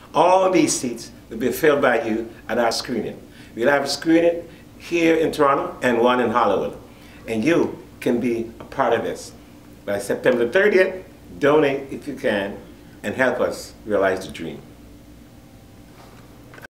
All these seats will be filled by you at our screening. We'll have a screening here in Toronto and one in Hollywood. And you can be a part of this. By September 30th, donate if you can and help us realize the dream.